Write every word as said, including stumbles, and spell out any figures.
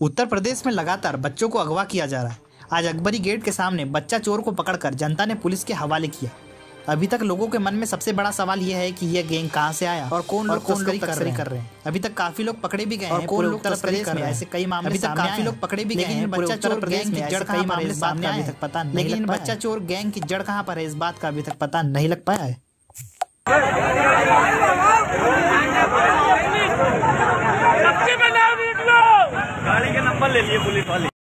उत्तर प्रदेश में लगातार बच्चों को अगवा किया जा रहा है। आज अकबरी गेट के सामने बच्चा चोर को पकड़कर जनता ने पुलिस के हवाले किया। अभी तक लोगों के मन में सबसे बड़ा सवाल यह है कि यह गैंग कहां से आया और कौन लोग तस्करी कर रहे हैं। हैं अभी तक काफी लोग पकड़े भी गए हैं। कौन लोग उत्तर प्रदेश में ऐसे कई मामले अभी तक काफी लोग पकड़े भी गए हैं। बच्चा चोर गैंग की जड़ कहाँ पर है इस बात का अभी तक पता नहीं, लेकिन बच्चा चोर गैंग की जड़ कहाँ पर है इस बात का अभी तक पता नहीं लग पाया है। गाड़ी के नंबर ले लिए पुलिस वाले।